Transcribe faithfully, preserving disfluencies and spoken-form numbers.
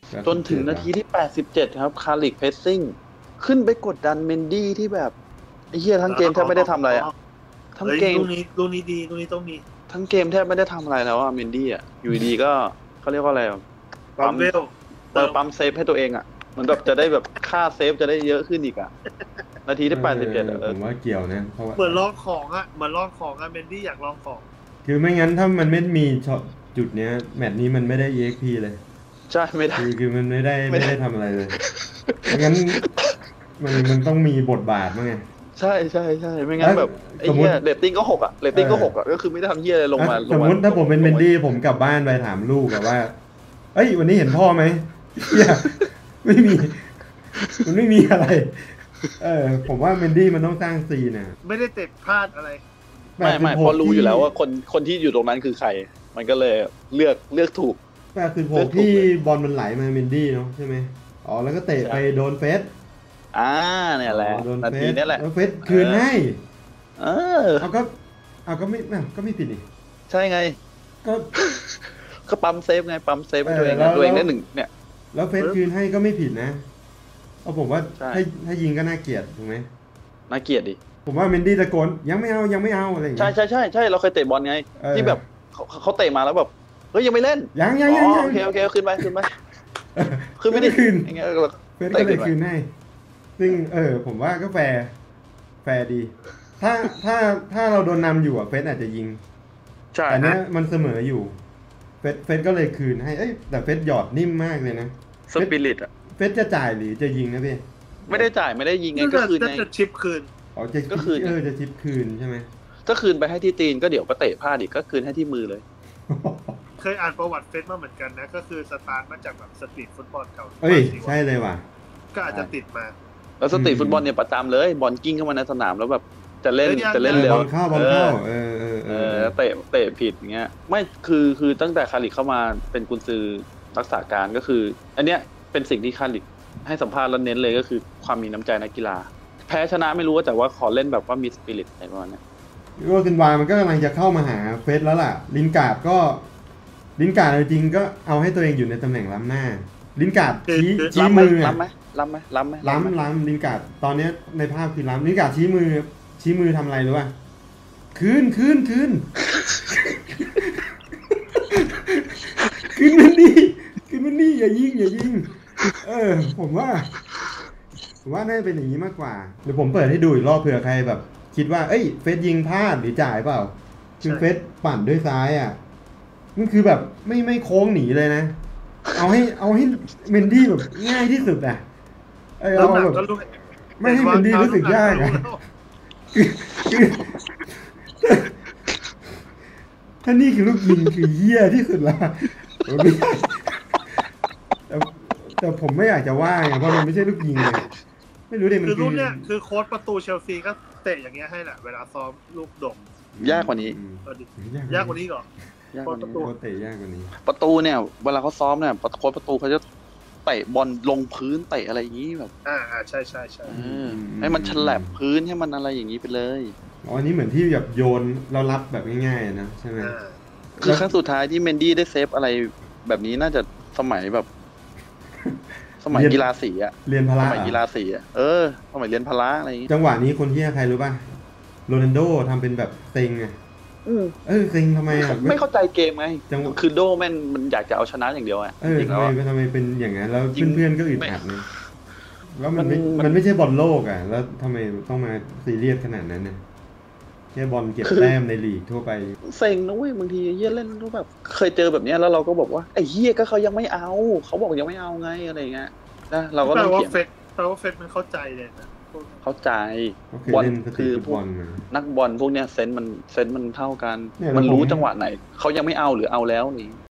จนถึงนาทีที่แปดสิบเจ็ดครับคาริกเพสซิ่งขึ้นไปกดดันเมนดี้ที่แบบไอ้เหี้ยทั้งเกมแทบไม่ได้ทำอะไรอ่ะทั้งเกมลูกนี้ลูกนี้ดีลูกนี้ต้องมีทั้งเกมแทบไม่ได้ทำอะไรแล้วอ่ะเมนดี้อ่ะอยู่ดีก็เขาเรียกว่าอะไรปั๊มเวลเติมปั๊มเซฟให้ตัวเองอ่ะเหมือนแบบจะได้แบบค่าเซฟจะได้เยอะขึ้นอีกอ่ะนาทีที่แปดสิบเจ็ดผมว่าเกี่ยวนะเพราะว่าเหมือนลองของอ่ะเหมือนลองของอ่ะเมนดี้อยากลองของคือไม่งั้นถ้ามันไม่มีช็อตจุดเนี้ยแมตช์นี้มันไม่ได้ อี เอ็กซ์ พี เลยใช่ไม่ได้คือคือมันไม่ได้ไม่ได้ทำอะไรเลยงั้นมันมันต้องมีบทบาทมั้งไงใช่ใช่ใช่ไม่งั้นแบบไอ้เหี้ยเรตติ้งก็หกอ่ะเรตติ้งก็หกอ่ะก็คือไม่ได้ทำเหี้ยอะไรลงมาสมมติถ้าผมเป็นเมนดี้ผมกลับบ้านไปถามลูกอะว่าเอ้ยวันนี้เห็นพ่อไหมเหี้ยไม่มีมันไม่มีอะไรเออผมว่าเมนดี้มันต้องสร้างซีนนะไม่ได้เตะพลาดอะไรไม่ไม่พอรู้อยู่แล้วว่าคนคนที่อยู่ตรงนั้นคือใครมันก็เลยเลือกเลือกถูกแปดสิบหกที่บอลมันไหลมาเมนดี้เนาะใช่ไหมอ๋อแล้วก็เตะไปโดนเฟสอ่าเนี่ยแหละนาทีนี้แหละแล้วเฟสคืนให้เออเอาก็เอาก็ไม่ก็ไม่ผิดดิใช่ไงก็ก็ปั๊มเซฟไงปั๊มเซฟให้ตัวเองตัวเองได้หนึ่งเนี่ยแล้วเฟสคืนให้ก็ไม่ผิดนะเอาผมว่าถ้าถ้ายิงก็น่าเกลียดถูกไหมน่าเกลียดดิผมว่าเมนดี้ตะโกนยังไม่เอายังไม่เอาอะไรอย่างเงี้ยใช่ใช่ใช่ใช่เราเคยเตะบอลไงที่แบบเขาเขาเตะมาแล้วแบบเฮ้ยยังไม่เล่นยังยังยังโอเคโอเคขึ้นไปขึ้นไปขึ้นไม่ได้คืนอย่างเงี้ยเฟสก็เลยคืนให้ซึ่งเออผมว่าก็แฟร์แฟร์ดีถ้าถ้าถ้าเราโดนนำอยู่อ่ะเฟสอาจจะยิงใช่แต่เนี้ยมันเสมออยู่เฟสเฟสก็เลยคืนให้เอ้ยแต่เฟสหยอดนิ่มมากเลยนะสปิริตอ่ะเฟสจะจ่ายหรือจะยิงนะพี่ไม่ได้จ่ายไม่ได้ยิงไงก็คืนไงจะชิปคืนอ๋อจะก็คืนเออจะชิปคืนใช่ไหมก็คืนไปให้ที่ตีนก็เดี๋ยวก็เตะพลาดอีกก็คืนให้ที่มือเลยเคยอ่านประวัติเฟสมาเหมือนกันนะก็คือสตาร์ทมาจากแบบสตรีทฟุตบอลเก่าเอ้ยใช่เลยว่ะก็อาจจะติดมาแล้วสตรีทฟุตบอลเนี่ยประจำเลยบอลกิ้งเข้ามาในสนามแล้วแบบจะเล่นจะเล่นเร็วบอลเข้าบอลเข้าเออเออเออเตะเตะผิดอย่างเงี้ยไม่คือคือตั้งแต่คาริกเข้ามาเป็นกุนซือรักษาการก็คืออันเนี้ยเป็นสิ่งที่คาริกให้สัมภาษณ์แล้วเน้นเลยก็คือความมีน้ำใจนักกีฬาแพ้ชนะไม่รู้แต่ว่าขอเล่นแบบว่ามีสปิริตอะไรประมาณนี้โรซินวามันก็กำลังจะเข้ามาหาเฟสแล้วล่ะลินการ์ดก็ลินการ์ดจริงก็เอาให้ตัวเองอยู่ในตำแหน่งล้ำหน้าลินการ์ดชี้ชี้มือล้ำไหมล้ำไหมล้ำไหมล้ำล้ำลินการ์ดตอนนี้ในภาพคือล้ำลินการ์ดชี้มือชี้มือทำอะไรรู้ป่ะคืนคืนคืนคืนมันนี่คืนมันนี่อย่ายิงอย่ายิงเออผมว่าผมว่าน่าจะเป็นอย่างนี้มากกว่าเดี๋ยวผมเปิดให้ดูอีกรอบเผื่อใครแบบคิดว่าเอ้ยเฟสยิงพลาดหรือจ่ายเปล่าคือเฟสปั่นด้วยซ้ายอ่ะมันคือแบบไม่ไม่โค้งหนีเลยนะเอาให้เอาให้เมนดี้แบบง่ายที่สุดอ่ะเออเอาแบบไม่ให้เมนดี้รู้สึกยากอ่ะคือถ้านี่คือลูกยิงคือเหี้ยที่สุดละแต่แต่ผมไม่อยากจะว่าไงเพราะมันไม่ใช่ลูกยิงเลยไม่รู้เลยมันคือลูกเนี้ยคือโค้ชประตูเชลซีก็เตะอย่างเงี้ยให้แหละเวลาซ้อมลูกดกยากกว่านี้ยากกว่านี้ก่อนประตูเตะยากกว่านี้ประตูเนี่ยเวลาเขาซ้อมเนี่ยโค้ชประตูเขาจะเตะบอลลงพื้นเตะอะไรอย่างนี้แบบอ่าอ่าใช่ใช่ใช่ให้มันฉลับพื้นให้มันอะไรอย่างนี้ไปเลยอ๋ออันนี้เหมือนที่แบบโยนเรารับแบบง่ายๆนะใช่ไหมคือครั้งสุดท้ายที่เมนดี้ได้เซฟอะไรแบบนี้น่าจะสมัยแบบสมัยกีฬาสีอะเรียนพละสมัยกีฬาสีอะเออสมัยเรียนพละอะไรอย่างนี้จังหวะนี้คนที่ใครรู้ป่ะโรนัลโดทำเป็นแบบเซ็งไงเออเซ็งทำไมอ่ะไม่เข้าใจเกมไงคือโดแม่นมันอยากจะเอาชนะอย่างเดียวอ่ะเออทำไมทำไมเป็นอย่างนั้นแล้วเพื่อนๆก็อึดอัดเนี่ยแล้วมันไม่มันไม่ใช่บอลโลกอ่ะแล้วทำไมต้องมาซีเรียสขนาดนั้นเนี่ยแค่บอลเก็บแต้มในลีกทั่วไปเซ็งนะเว้ยบางทีเฮียเล่นรูปแบบเคยเจอแบบนี้แล้วเราก็บอกว่าไอ้เฮียก็เขายังไม่เอาเขาบอกยังไม่เอาไงอะไรเงี้ยนะเราก็ต้องเขียนแปลว่าเฟสมันเข้าใจเลยนะเข้าใจบอลคือพวกนักบอลพวกเนี้ยเซนส์มันเซนส์มันเท่ากันมันรู้จังหวะไหนเขายังไม่เอาหรือเอาแล้วนี่